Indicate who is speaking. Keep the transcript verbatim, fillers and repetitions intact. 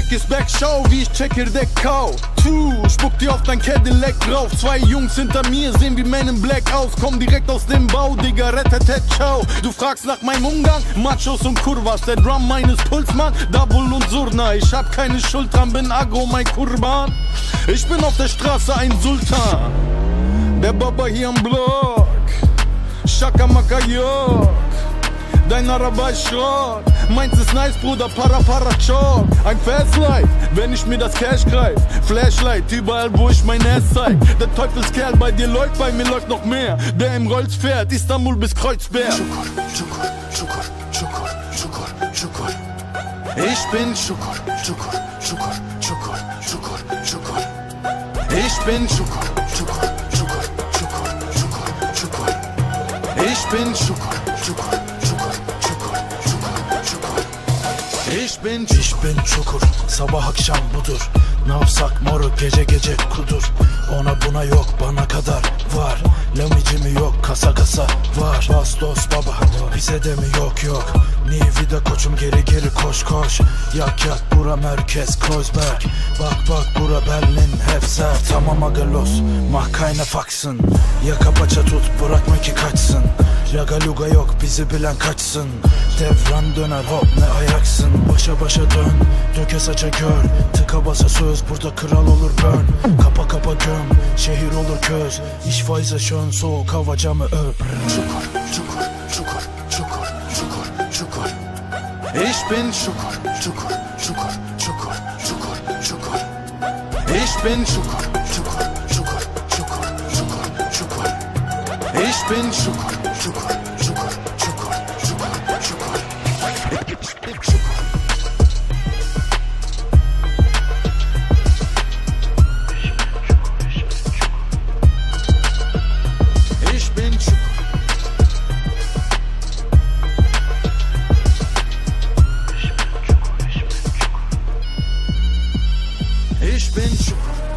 Speaker 1: Check is back, schau wie ich checker der Kau. Tu, spuck dir auf dein Cadillac drauf. Zwei Jungs hinter mir sehen wie Men in Black aus. Komm direkt aus dem Bau, Digga, rettet, ciao. Du fragst nach meinem Umgang, Machos und Kurvas. Der Drum meines Puls, Mann, Dabul und Surna. Ich hab keine Schuld dran, bin Agro, mein Kurban. Ich bin auf der Straße ein Sultan. Der Baba hier am Block. Shakamaka York. Dein Araber ist Schrott. Meins ist nice, Bruder, para para chock. Ein Fast Life, wenn ich mir das Cash greif. Flashlight, überall wo ich mein Ass zeig. Der Teufelskerl bei dir läuft, bei mir läuft noch mehr. Der im Rolls fährt, Istanbul bis Kreuzberg. Schukur, Schukur, Schukur, Schukur, Schukur, Schukur. Ich bin Schukur, Schukur, Schukur, Schukur, Schukur, Schukur. Ich bin Schukur, Schukur, Schukur, Schukur, Schukur, Schukur. Ich bin Schukur, Schukur. Ich bin
Speaker 2: Ich bin çukur, sabah akşam budur. Ne yapsak moruk, gece gece kudur. Ona buna yok, bana kadar var. Lamici mi yok, kasa kasa var. Bastos baba, bize de mi yok yok. Ni vida koçum, geri geri koş koş. Yak yak, bura merkez Kreuzberg. Bak bak, bura Berlin hep sert. Tamam agalos, mach keine Faxen. Yaka paça tut, bırakma ki kaçsın. Raga luga yok, bizi bilen kaçsın. Devran döner hop, ne ayaksın. Başa başa dön, döke saça gör. Tıka basa söz, burada kral olur burn. Kapa kapa göm, şehir olur köz. İş faize şön, soğuk hava camı öp.
Speaker 1: Çukur, çukur, çukur, çukur, çukur, çukur. Ich bin Çukur, çukur, çukur, çukur, çukur, çukur. Ich bin Çukur, çukur, çukur, çukur, çukur, çukur. Ich bin Çukur, çukur, çukur, çukur, çukur, çukur. Ich bin Çukur. Ich bin Çukur.